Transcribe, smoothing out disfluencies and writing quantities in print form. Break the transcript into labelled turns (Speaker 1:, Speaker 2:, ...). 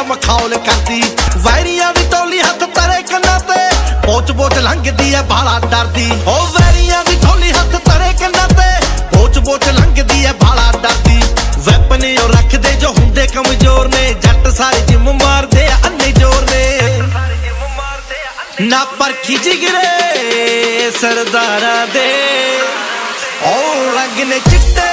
Speaker 1: ਮਖੌਲ ਕਰਦੀ। ਵੈਰੀਆਂ ਦੀ ਟੋਲੀ ਹੱਥ ਤਰੇ ਕੰਨਾਂ ਤੇ ਪੋਚ ਪੋਚ ਲੰਘਦੀ ਐ ਬਾਲਾ ਡਰਦੀ। ਉਹ ਵੈਰੀਆਂ ਦੀ ਟੋਲੀ ਹੱਥ ਤਰੇ ਕੰਨਾਂ ਤੇ ਪੋਚ ਪੋਚ ਲੰਘਦੀ ਐ ਬਾਲਾ ਡਰਦੀ। ਵੈਪਨ ਉਹ ਰੱਖਦੇ ਜੋ ਹੁੰਦੇ ਕਮਜ਼ੋਰ ਨੇ, ਜੱਟ ਸਾਰੇ ਜਿਮ ਮਾਰਦੇ ਆ ਅੰਨੇ ਜ਼ੋਰ ਨੇ। ਨਾ ਪਰਖੀ ਜਿਗਰੇ ਸਰਦਾਰਾਂ ਦੇ, ਉਹ ਰੰਗ ਨੇ ਚਿੱਟੇ